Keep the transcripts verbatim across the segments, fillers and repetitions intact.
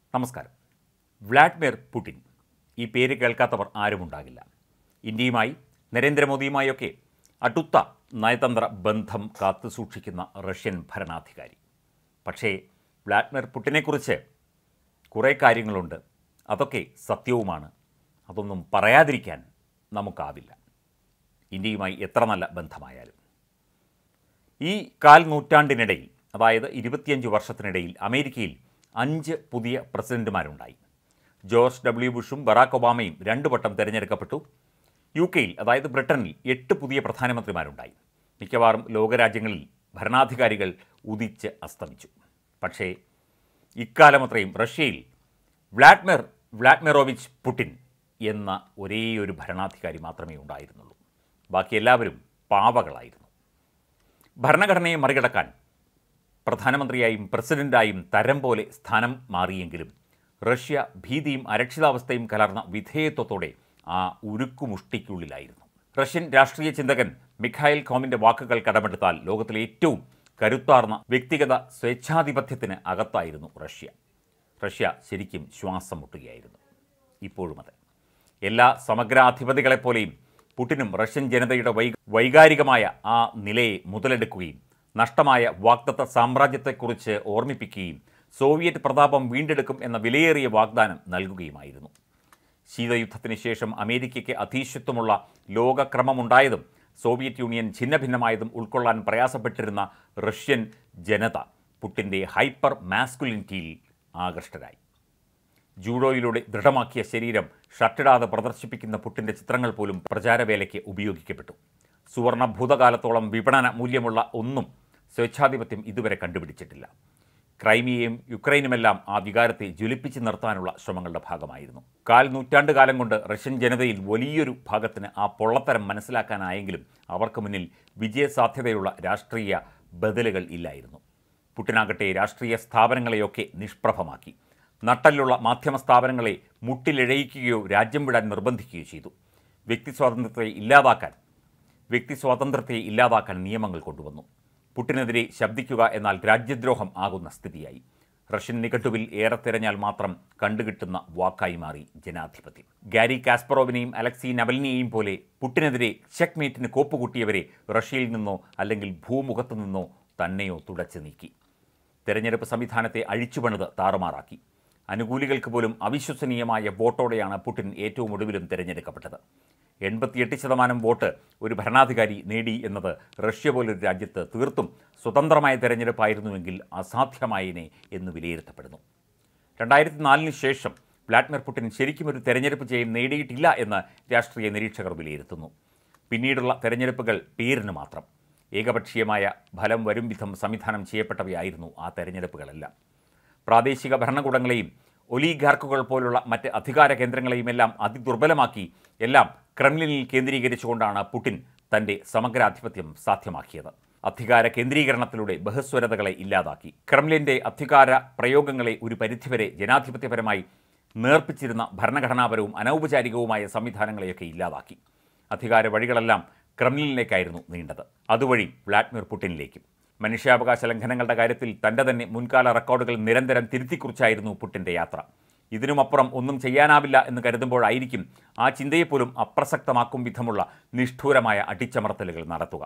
നമസ്കാരം. Vladimir Putin, ഈ പേര് കേൾക്കാത്തവർ ആരുമുണ്ടാകില്ല. ഇന്ത്യയുമായി നരേന്ദ്രമോദിയുമായൊക്കെ അടുത്ത നയതന്ത്ര ബന്ധം കാത്തുസൂക്ഷിക്കുന്ന റഷ്യൻ ഭരണാധികാരി. പക്ഷേ വ്ളാഡിമിർ പുടിനെക്കുറിച്ച് കുറേ കാര്യങ്ങളുണ്ട്. അതൊക്കെ സത്യവുമാണ്. അതൊന്നും പറയാതിരിക്കാൻ നമുക്കാവില്ല, ഇന്ത്യയുമായി എത്ര നല്ല ബന്ധമായാലും. ഈ കാൽ നൂറ്റാണ്ടിനിടയിൽ, അതായത് ഇരുപത്തിയഞ്ച് വർഷത്തിനിടയിൽ അമേരിക്കയിൽ അഞ്ച് പുതിയ പ്രസിഡന്റുമാരുണ്ടായി. ജോർജ് ഡബ്ല്യു ബുഷും ബറാക് ഒബാമയും രണ്ടു വട്ടം തിരഞ്ഞെടുക്കപ്പെട്ടു. യു കെയിൽ, അതായത് ബ്രിട്ടനിൽ, എട്ട് പുതിയ പ്രധാനമന്ത്രിമാരുണ്ടായി. മിക്കവാറും ലോകരാജ്യങ്ങളിൽ ഭരണാധികാരികൾ ഉദിച്ച് അസ്തമിച്ചു. പക്ഷേ ഇക്കാലമത്രയും റഷ്യയിൽ വ്ളാഡിമിർ വ്ളാഡിമിറോവിച്ച് പുടിൻ എന്ന ഒരേയൊരു ഭരണാധികാരി മാത്രമേ ഉണ്ടായിരുന്നുള്ളൂ. ബാക്കി എല്ലാവരും പാവകളായിരുന്നു. ഭരണഘടനയെ മറികടക്കാൻ പ്രധാനമന്ത്രിയായും പ്രസിഡന്റായും തരം പോലെ സ്ഥാനം മാറിയെങ്കിലും റഷ്യ ഭീതിയും അരക്ഷിതാവസ്ഥയും കലർന്ന വിധേയത്വത്തോടെ ആ ഉരുക്കുമുഷ്ടിക്കുള്ളിലായിരുന്നു. റഷ്യൻ രാഷ്ട്രീയ ചിന്തകൻ മിഖായിൽ കോമിൻ്റെ വാക്കുകൾ കടമെടുത്താൽ ലോകത്തിലെ ഏറ്റവും കരുത്താർന്ന വ്യക്തിഗത സ്വേച്ഛാധിപത്യത്തിന് അകത്തായിരുന്നു റഷ്യ. റഷ്യ ശരിക്കും ശ്വാസം മുട്ടുകയായിരുന്നു. ഇപ്പോഴും അതെ. എല്ലാ സമഗ്രാധിപതികളെപ്പോലെയും പുടിനും റഷ്യൻ ജനതയുടെ വൈ വൈകാരികമായ ആ നിലയെ മുതലെടുക്കുകയും നഷ്ടമായ വാഗ്ദത്ത സാമ്രാജ്യത്തെക്കുറിച്ച് ഓർമ്മിപ്പിക്കുകയും സോവിയറ്റ് പ്രതാപം വീണ്ടെടുക്കും എന്ന വിലയേറിയ വാഗ്ദാനം നൽകുകയുമായിരുന്നു. ശീതയുദ്ധത്തിന് ശേഷം അമേരിക്കയ്ക്ക് അധീശത്വമുള്ള ലോകക്രമമുണ്ടായതും സോവിയറ്റ് യൂണിയൻ ഛിന്നഭിന്നമായതും ഉൾക്കൊള്ളാൻ പ്രയാസപ്പെട്ടിരുന്ന റഷ്യൻ ജനത പുടിൻ്റെ ഹൈപ്പർ മാസ്കുലിനിറ്റിയിൽ ആകൃഷ്ടരായി. ജൂഡോയിലൂടെ ദൃഢമാക്കിയ ശരീരം ഷർട്ടിടാതെ പ്രദർശിപ്പിക്കുന്ന പുടിൻ്റെ ചിത്രങ്ങൾ പോലും പ്രചാരവേലയ്ക്ക് ഉപയോഗിക്കപ്പെട്ടു. സുവർണ ഭൂതകാലത്തോളം വിപണന മൂല്യമുള്ള ഒന്നും സ്വേച്ഛാധിപത്യം ഇതുവരെ കണ്ടുപിടിച്ചിട്ടില്ല. ക്രൈമിയയും യുക്രൈനുമെല്ലാം ആ വികാരത്തെ ജ്വലിപ്പിച്ച് നിർത്താനുള്ള ശ്രമങ്ങളുടെ ഭാഗമായിരുന്നു. കാൽ നൂറ്റാണ്ട് കാലം കൊണ്ട് റഷ്യൻ ജനതയിൽ വലിയൊരു ഭാഗത്തിന് ആ പൊള്ളത്തരം മനസ്സിലാക്കാനായെങ്കിലും അവർക്ക് മുന്നിൽ വിജയസാധ്യതയുള്ള രാഷ്ട്രീയ ബദലുകൾ ഇല്ലായിരുന്നു. പുടിനാകട്ടെ രാഷ്ട്രീയ സ്ഥാപനങ്ങളെയൊക്കെ നിഷ്പ്രഭമാക്കി. നട്ടലുള്ള മാധ്യമ സ്ഥാപനങ്ങളെ മുട്ടിലിഴയിക്കുകയോ രാജ്യം വിടാൻ നിർബന്ധിക്കുകയോ ചെയ്തു. വ്യക്തി സ്വാതന്ത്ര്യത്തെ ഇല്ലാതാക്കാൻ വ്യക്തി സ്വാതന്ത്ര്യത്തെ ഇല്ലാതാക്കാൻ നിയമങ്ങൾ കൊണ്ടുവന്നു. പുടിനെതിരെ ശബ്ദിക്കുക എന്നാൽ രാജ്യദ്രോഹം ആകുന്ന സ്ഥിതിയായി. റഷ്യൻ നിഘണ്ടുവിൽ ഏറെ തിരഞ്ഞാൽ മാത്രം കണ്ടുകിട്ടുന്ന വാക്കായി മാറി ജനാധിപത്യം. ഗാരി കാസ്പറോവിനെയും അലക്സി നവൽനിയെയും പോലെ പുടിനെതിരെ ചെക്ക്മേറ്റിന് കോപ്പുകൂട്ടിയവരെ റഷ്യയിൽ നിന്നോ അല്ലെങ്കിൽ ഭൂമുഖത്തു നിന്നോ തന്നെയോ തുടച്ചു നീക്കി. തെരഞ്ഞെടുപ്പ് സംവിധാനത്തെ അഴിച്ചുപണിത് താറുമാറാക്കി. അനുകൂലികൾക്ക് പോലും അവിശ്വസനീയമായ വോട്ടോടെയാണ് പുടിൻ ഏറ്റവും ഒടുവിലും തിരഞ്ഞെടുക്കപ്പെട്ടത്. എൺപത്തിയെട്ട് ശതമാനം വോട്ട് ഒരു ഭരണാധികാരി നേടി എന്നത് റഷ്യ പോലൊരു രാജ്യത്ത് തീർത്തും സ്വതന്ത്രമായ തെരഞ്ഞെടുപ്പായിരുന്നുവെങ്കിൽ അസാധ്യമായേനെ എന്ന് വിലയിരുത്തപ്പെടുന്നു. രണ്ടായിരത്തി നാലിന് ശേഷം വ്ളാഡിമിർ പുടിൻ ശരിക്കും ഒരു തെരഞ്ഞെടുപ്പ് ജയം നേടിയിട്ടില്ല എന്ന് രാഷ്ട്രീയ നിരീക്ഷകർ വിലയിരുത്തുന്നു. പിന്നീടുള്ള തെരഞ്ഞെടുപ്പുകൾ പേരിന് മാത്രം. ഏകപക്ഷീയമായ ഫലം വരും വിധം സംവിധാനം ചെയ്യപ്പെട്ടവയായിരുന്നു ആ തെരഞ്ഞെടുപ്പുകളെല്ലാം. പ്രാദേശിക ഭരണകൂടങ്ങളെയും ഒലീഗാർക്കുകൾ പോലുള്ള മറ്റ് അധികാര കേന്ദ്രങ്ങളെയുമെല്ലാം അതിദുർബലമാക്കി എല്ലാം ക്രെംലിനിൽ കേന്ദ്രീകരിച്ചുകൊണ്ടാണ് പുടിൻ തൻ്റെ സമഗ്രാധിപത്യം സാധ്യമാക്കിയത്. അധികാര കേന്ദ്രീകരണത്തിലൂടെ ബഹുസ്വരതകളെ ഇല്ലാതാക്കി. ക്രെംലിൻ്റെ അധികാര പ്രയോഗങ്ങളെ ഒരു പരിധിവരെ ജനാധിപത്യപരമായി നേർപ്പിച്ചിരുന്ന ഭരണഘടനാപരവും അനൗപചാരികവുമായ സംവിധാനങ്ങളെയൊക്കെ ഇല്ലാതാക്കി. അധികാര വഴികളെല്ലാം ക്രെംലിനിലേക്കായിരുന്നു നീണ്ടത്. അതുവഴി വ്ളാഡിമിർ പുടിനിലേക്കും. മനുഷ്യാവകാശ ലംഘനങ്ങളുടെ കാര്യത്തിൽ തൻ്റെ തന്നെ മുൻകാല റെക്കോർഡുകൾ നിരന്തരം തിരുത്തിക്കുറിച്ചായിരുന്നു പുടിൻ്റെ യാത്ര. ഇതിനുമപ്പുറം ഒന്നും ചെയ്യാനാവില്ല എന്ന് കരുതുമ്പോഴായിരിക്കും ആ ചിന്തയെപ്പോലും അപ്രസക്തമാക്കും വിധമുള്ള നിഷ്ഠൂരമായ അടിച്ചമർത്തലുകൾ നടത്തുക.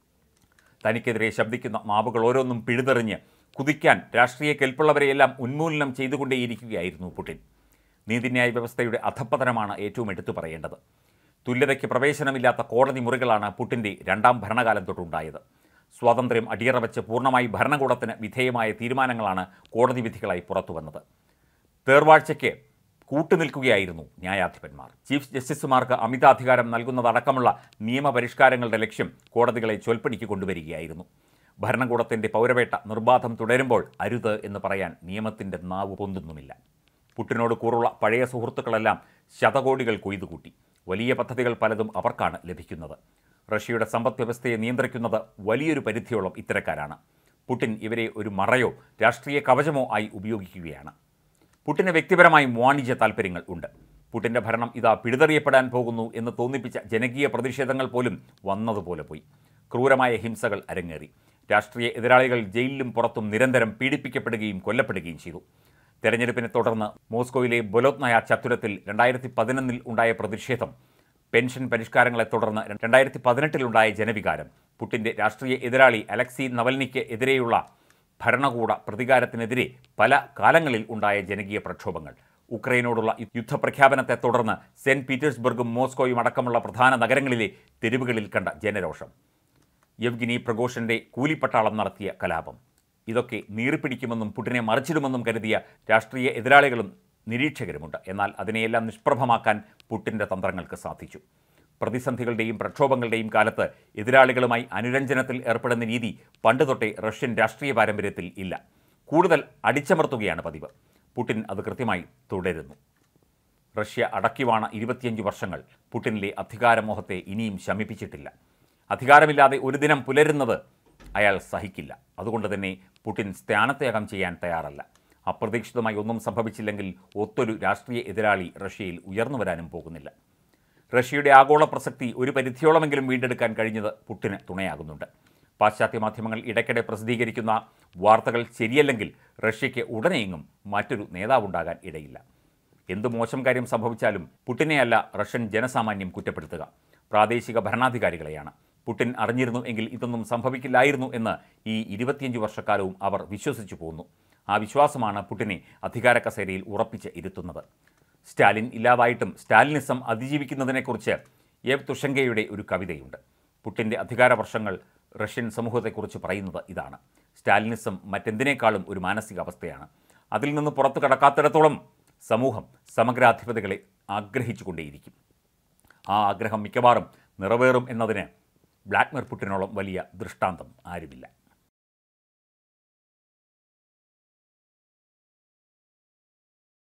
തനിക്കെതിരെ ശബ്ദിക്കുന്ന നാവുകൾ ഓരോന്നും പിഴുതെറിഞ്ഞ് കുതിക്കാൻ രാഷ്ട്രീയ കെൽപ്പുള്ളവരെയെല്ലാം ഉന്മൂലനം ചെയ്തുകൊണ്ടേയിരിക്കുകയായിരുന്നു പുടിൻ. നീതിന്യായ വ്യവസ്ഥയുടെ അധപ്പതനമാണ് ഏറ്റവും എടുത്തു പറയേണ്ടത്. തുല്യതയ്ക്ക് പ്രവേശനമില്ലാത്ത കോടതി മുറികളാണ് പുടിൻ്റെ രണ്ടാം ഭരണകാലം തൊട്ടുണ്ടായത്. സ്വാതന്ത്ര്യം അടിയറ വെച്ച് പൂർണ്ണമായി ഭരണകൂടത്തിന് വിധേയമായ തീരുമാനങ്ങളാണ് കോടതി വിധികളായി പുറത്തു വന്നത്. തേർവാഴ്ചയ്ക്ക് കൂട്ടുനിൽക്കുകയായിരുന്നു ന്യായാധിപന്മാർ. ചീഫ് ജസ്റ്റിസുമാർക്ക് അമിതാധികാരം നൽകുന്നതടക്കമുള്ള നിയമപരിഷ്കാരങ്ങളുടെ ലക്ഷ്യം കോടതികളെ ചൊൽപ്പടിക്ക് കൊണ്ടുവരികയായിരുന്നു. ഭരണകൂടത്തിൻ്റെ പൗരവേട്ട നിർബാധം തുടരുമ്പോൾ അരുത് എന്ന് പറയാൻ നിയമത്തിൻ്റെ നാവ് പൊന്തുന്നുമില്ല. പുടിനോട് കൂറുള്ള പഴയ സുഹൃത്തുക്കളെല്ലാം ശതകോടികൾ കൊയ്തുകൂട്ടി. വലിയ പദ്ധതികൾ പലതും അവർക്കാണ് ലഭിക്കുന്നത്. റഷ്യയുടെ സമ്പദ് വ്യവസ്ഥയെ നിയന്ത്രിക്കുന്നത് വലിയൊരു പരിധിയോളം ഇത്തരക്കാരാണ്. പുടിൻ ഇവരെ ഒരു മറയോ രാഷ്ട്രീയ കവചമോ ആയി ഉപയോഗിക്കുകയാണ്. പുടിന് വ്യക്തിപരമായും വാണിജ്യ താൽപ്പര്യങ്ങൾ ഉണ്ട്. പുടിൻ്റെ ഭരണം ഇതാ പിഴുതെറിയപ്പെടാൻ പോകുന്നു എന്ന് തോന്നിപ്പിച്ച ജനകീയ പ്രതിഷേധങ്ങൾ പോലും വന്നതുപോലെ പോയി. ക്രൂരമായ ഹിംസകൾ അരങ്ങേറി. രാഷ്ട്രീയ എതിരാളികൾ ജയിലിലും പുറത്തും നിരന്തരം പീഡിപ്പിക്കപ്പെടുകയും കൊല്ലപ്പെടുകയും ചെയ്തു. തെരഞ്ഞെടുപ്പിനെ തുടർന്ന് മോസ്കോയിലെ ബൊലോത്നയ ചത്തുരത്തിൽ രണ്ടായിരത്തി പതിനൊന്നിൽ ഉണ്ടായ പ്രതിഷേധം, പെൻഷൻ പരിഷ്കാരങ്ങളെ തുടർന്ന് രണ്ടായിരത്തി പതിനെട്ടിലുണ്ടായ ജനവികാരം, പുടിൻ്റെ രാഷ്ട്രീയ എതിരാളി അലക്സി നവൽനിക്ക് എതിരെയുള്ള ഭരണകൂട പ്രതികാരത്തിനെതിരെ പല കാലങ്ങളിൽ ഉണ്ടായ ജനകീയ പ്രക്ഷോഭങ്ങൾ, ഉക്രൈനോടുള്ള യുദ്ധപ്രഖ്യാപനത്തെ തുടർന്ന് സെന്റ് പീറ്റേഴ്സ്ബർഗും മോസ്കോയും അടക്കമുള്ള പ്രധാന നഗരങ്ങളിലെ തെരുവുകളിൽ കണ്ട ജനരോഷം, യെവ്ഗിനി പ്രഗോഷന്റെ കൂലിപ്പട്ടാളം നടത്തിയ കലാപം, ഇതൊക്കെ നീറിപ്പിടിക്കുമെന്നും പുടിനെ മറിച്ചിടുമെന്നും കരുതിയ രാഷ്ട്രീയ എതിരാളികളും നിരീക്ഷകരുമുണ്ട്. എന്നാൽ അതിനെയെല്ലാം നിഷ്പ്രഭമാക്കാൻ പുടിൻ്റെ തന്ത്രങ്ങൾക്ക് സാധിച്ചു. പ്രതിസന്ധികളുടെയും പ്രക്ഷോഭങ്ങളുടെയും കാലത്ത് എതിരാളികളുമായി അനുരഞ്ജനത്തിൽ ഏർപ്പെടുന്ന രീതി പണ്ടുതൊട്ടേ റഷ്യൻ രാഷ്ട്രീയ പാരമ്പര്യത്തിൽ ഇല്ല. കൂടുതൽ അടിച്ചമർത്തുകയാണ് പതിവ്. പുടിൻ അത് കൃത്യമായി തുടരുന്നു. റഷ്യ അടക്കിവാണ ഇരുപത്തിയഞ്ച് വർഷങ്ങൾ പുടിനിലെ അധികാരമോഹത്തെ ഇനിയും ശമിപ്പിച്ചിട്ടില്ല. അധികാരമില്ലാതെ ഒരു ദിനം പുലരുന്നത് അയാൾ സഹിക്കില്ല. അതുകൊണ്ട് തന്നെ പുടിൻ സ്ഥാനത്യാഗം ചെയ്യാൻ തയ്യാറല്ല. അപ്രതീക്ഷിതമായി ഒന്നും സംഭവിച്ചില്ലെങ്കിൽ ഒത്തൊരു രാഷ്ട്രീയ എതിരാളി റഷ്യയിൽ ഉയർന്നു വരാനും പോകുന്നില്ല. റഷ്യയുടെ ആഗോള പ്രസക്തി ഒരു പരിധിയോളമെങ്കിലും വീണ്ടെടുക്കാൻ കഴിഞ്ഞത് പുടിന് തുണയാകുന്നുണ്ട്. പാശ്ചാത്യ മാധ്യമങ്ങൾ ഇടയ്ക്കിടെ പ്രസിദ്ധീകരിക്കുന്ന വാർത്തകൾ ശരിയല്ലെങ്കിൽ റഷ്യയ്ക്ക് ഉടനെയെങ്ങും മറ്റൊരു നേതാവുണ്ടാകാൻ ഇടയില്ല. എന്തു മോശം കാര്യം സംഭവിച്ചാലും പുടിനെയല്ല റഷ്യൻ ജനസാമാന്യം കുറ്റപ്പെടുത്തുക, പ്രാദേശിക ഭരണാധികാരികളെയാണ്. പുടിൻ അറിഞ്ഞിരുന്നു എങ്കിൽ ഇതൊന്നും സംഭവിക്കില്ലായിരുന്നു എന്ന് ഈ ഇരുപത്തിയഞ്ച് വർഷക്കാലവും അവർ വിശ്വസിച്ചു പോന്നു. ആ വിശ്വാസമാണ് പുടിനെ അധികാര കസേരയിൽ ഉറപ്പിച്ച് ഇരുത്തുന്നത്. സ്റ്റാലിൻ ഇല്ലാതായിട്ടും സ്റ്റാലിനിസം അതിജീവിക്കുന്നതിനെക്കുറിച്ച് യേവ് തുഷങ്കയുടെ ഒരു കവിതയുണ്ട്. പുടിൻ്റെ അധികാര വർഷങ്ങൾ റഷ്യൻ സമൂഹത്തെക്കുറിച്ച് പറയുന്നത് ഇതാണ്: സ്റ്റാലിനിസം മറ്റെന്തിനേക്കാളും ഒരു മാനസികാവസ്ഥയാണ്. അതിൽ നിന്ന് പുറത്തു കടക്കാത്തിടത്തോളം സമൂഹം സമഗ്രാധിപതികളെ ആഗ്രഹിച്ചുകൊണ്ടേയിരിക്കും. ആ ആഗ്രഹം മിക്കവാറും നിറവേറും എന്നതിന് വ്ളാഡിമിർ പുടിനോളം വലിയ ദൃഷ്ടാന്തം ആരുമില്ല.